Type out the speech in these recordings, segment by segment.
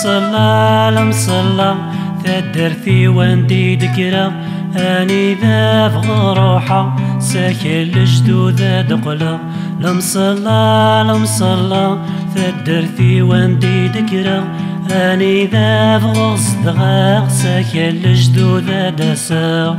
لمصلى لمصلى تدرتي وندي دكرة اني ذا بغروحة ساكن لجدود دقلة لمصلى لمصلى تدرتي وندي دكرة اني ذا بغصدغاق ساكن لجدود دسا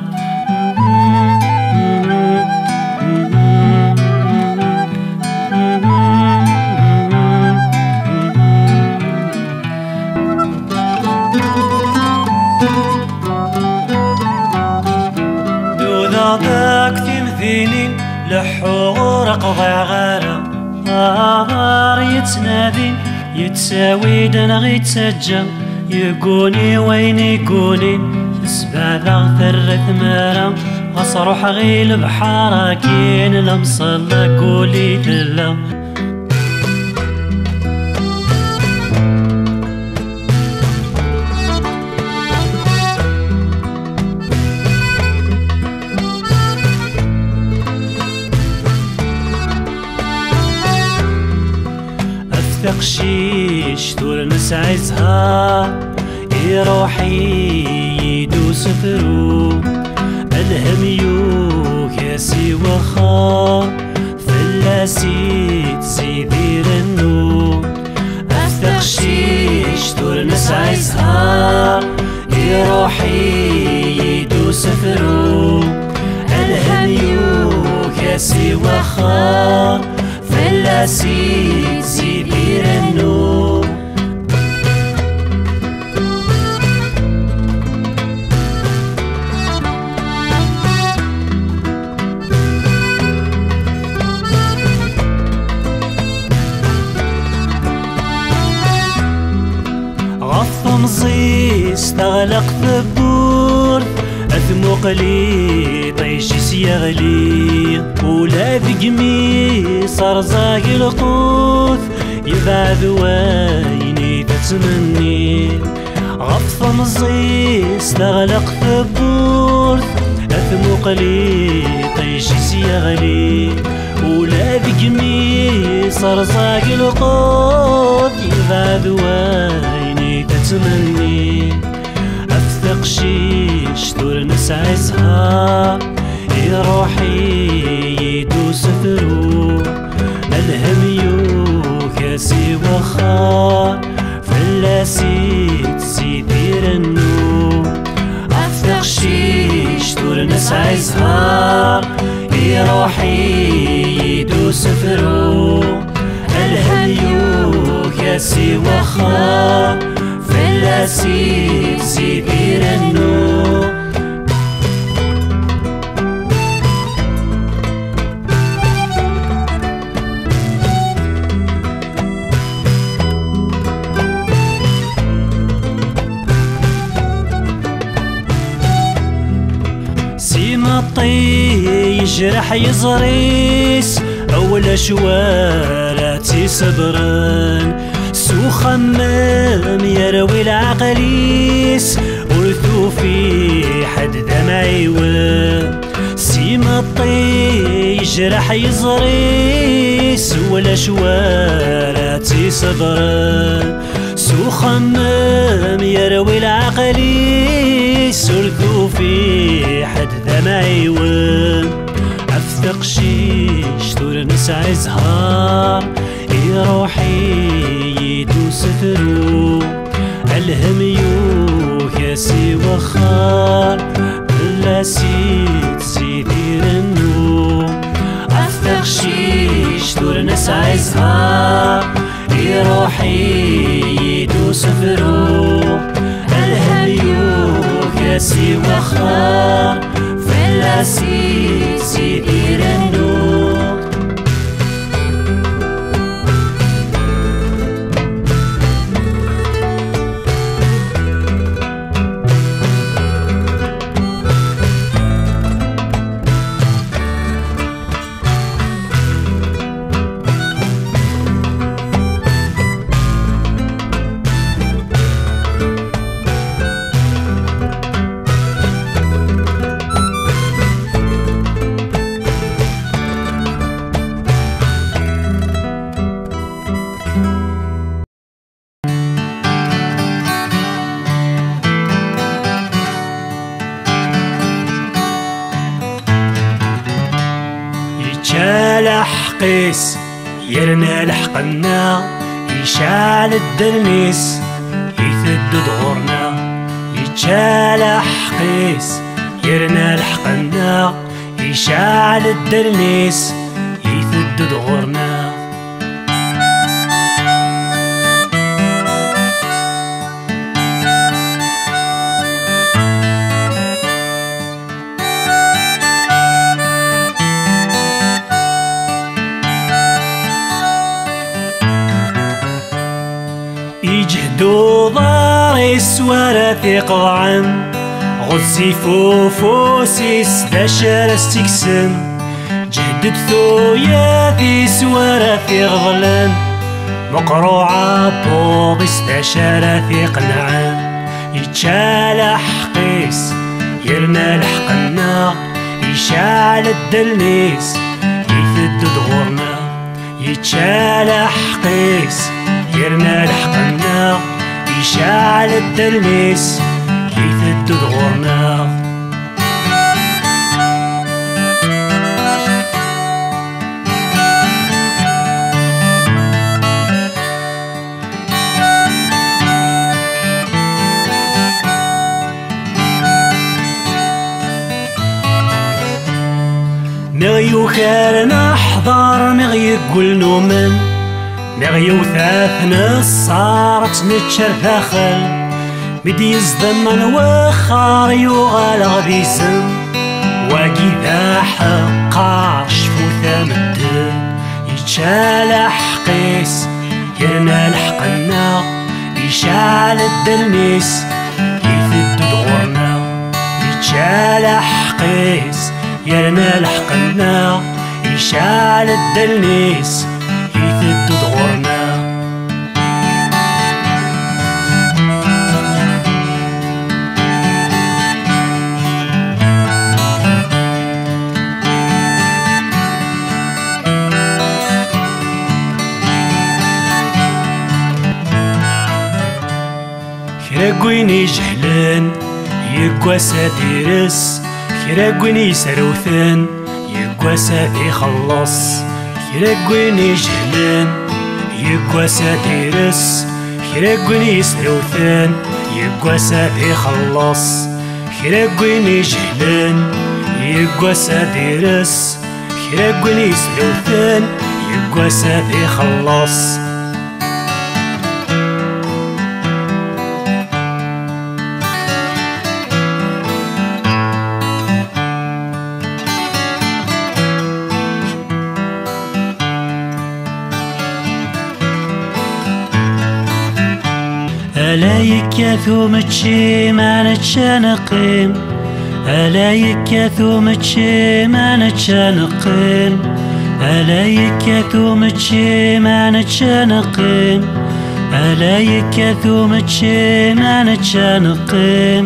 ذاك تمثيلين لحور قضع غارة آثار يتنادي يتساوي دنا يتسجى يقوني وين يقوني سبع ذا ثرث مارا غصروح غيل بحارة كين لمصلى قولي تلا تقشيش طول نسعى زهار يروحي يدوس ثرو الهم يوكاسي وخا فلاسي تزيدير النور تقشيش طول نسعى زهار يروحي يدوس ثرو الهم يوكاسي وخا فلاسي تزيدير النور غف مزيس تغلق ثبور أثمق لي طيش يغلي ولا ذقمي صار زاق القوث يبعد ويني تتمني غف مزيس تغلق ثبور أثمق لي طيش يغلي ولا ذقمي صار زاق القوث يبعد ويني تتمني أفتق شيش طول نسعى زهار يروحي يدوس ثرو الهم يوكاسي وخار فلاسي تزيدير النور أفتق شيش طول نسعى زهار يروحي يدوس ثرو الهم يوكاسي وخار فلاسي تزيدير النور سيما الطي يجرح يزريس أول شواراتي صبران سو خمام يروي العقليس ورثو في حد دمعيوان سيما الطي يجرح يزريس ولا شواراتي صبران سو خمام يروي العقليس ورثو في حد دمعيوان أفتق شيش طول نسعى زهار يروحي يدوس ثرو الهم يوكاسي وخار فلاسي تزيدير النور أفتق شيش طول نسعى زهار يروحي يدوس ثرو الهم يوكاسي وخار فلاسي تزيدير النور حقيس يرنا لحقنا يشعل الدرنيس يثد دغورنا يتشال حقيس يرنا لحقنا يشعل الدرنيس يثد دغورنا يجهدو ضاريس ورثي قضعن غزي فوفوسيس ذا شرس تكسن جهدت ثوياثيس ورثي غضلن مقروعة بوضيس ذا شرثي قنعن يتشال حقيس يرنا لحقنا يشعل الدلنيس يثد دغورنا يتشال حقيس يرنا لحقنا يشعل الدلنيس يثد دغورنا مغيو خير نحضر مغي يقول نومن مغيو ثاث نصارت نتشر ثاخل بدي يزضمن وخار يغال غذيسن واقي ذا حقار شفو ثامدن يتشال حقيس يرنا لحقنا يشعل الدلنيس يثد دغورنا يتشال حقيس يرنا لحقنا يشعل الدلنيس يثد دغورنا كراكويني جهلان يقواسا ديرس كراكويني سروثان يقواسا يخلص كراكويني جهلان يقواسا ديرس كراكويني سروثان يقواسا يخلص كراكويني جهلان يقواسا ديرس كراكويني سروثان يقواسا يخلص ألا يكاثو متشي ما نتشانقين ألا يكاثو متشي ما نتشانقين ألا يكاثو متشي ما نتشانقين ألا يكاثو متشي ما نتشانقين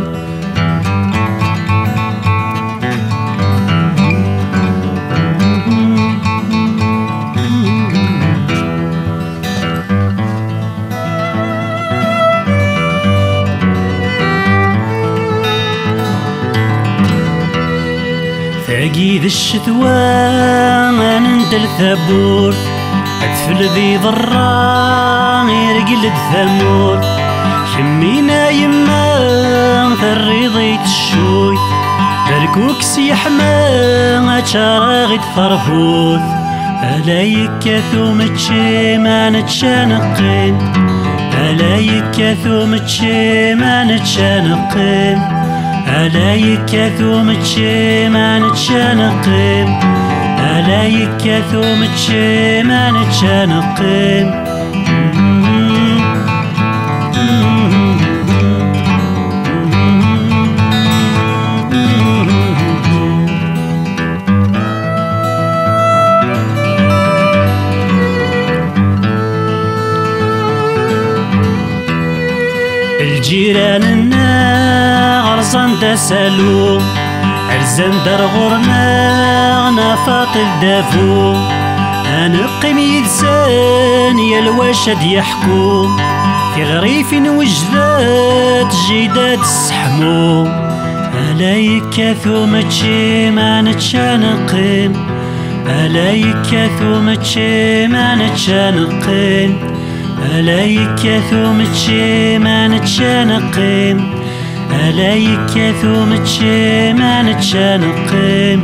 ثاقي ذي الشتوى ما نندل ثابور أدفل ذي ضران يرقل ثامور حمينا يما ثريضيت الشوي بركوك سيحما أتشارغي فرفوث ألا يكاثو متشي ما نتشانقين ألا يكاثو متشي ما نتشانقين ألا يكاثو متشي ما نتشانقين ألا يكاثو متشي ما نتشانقين الجيران النار غرزان دسالو أرزان دار غورنا نفاطل دافو أنقم يدسان يا الواشد يحكو في غريف وجدات جيدات السحمو ألا يكاثو متشي ما نتشانقين ألا يكاثو متشي ما نتشانقين ألا يكاثو متشي ما نتشانقين ألا يكاثو متشي ما نتشانقين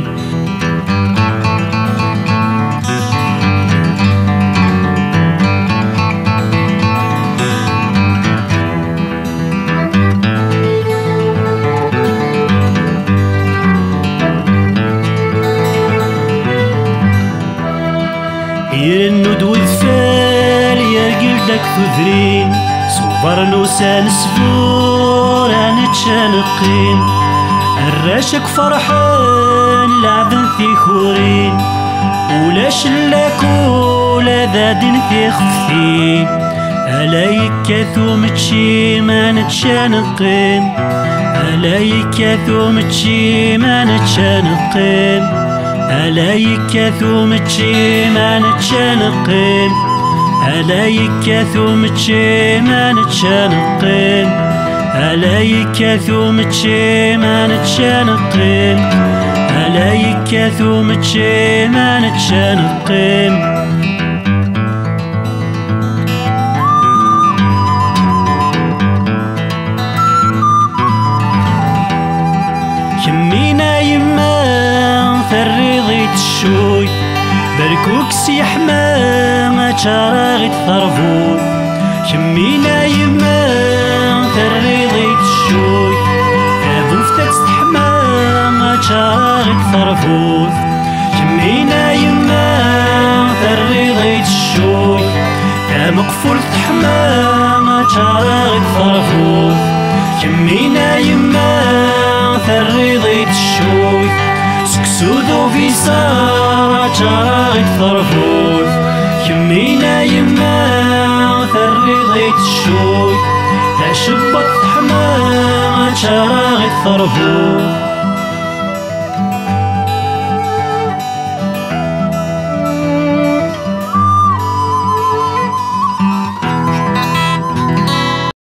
يرنود وذفال يرقل داك ثذرين صبر نوسان سفور نتشانقين الراشك فرحان لعبن في خورين ولا شلاك ولا ذادن في خفين ألا يكاثو متشي ما نتشانقين ألا يكاثو متشي ما نتشانقين ألا يكاثو متشي ما نتشانقين ألا يكاثو متشي ما نتشانقين ألا يكاثو متشي ما نتشانقين ألا يكاثو متشي ما نتشانقين كمينا يما فريضي الشوي بركوك سيحما ما تشارغي الثرفوت كمينا يما فريضي الشوي أبوفتك استحما ما تشارغي الثرفوت كمينا يما فريضي الشوي مقفول تحما ما تشارغي الثرفوت كمينا يما فريضي الشوي سكسودو في سارة تشارغي ثرفوت كمينا يما ثريضيت الشوي تشبط حمامة تشارغي ثرفوت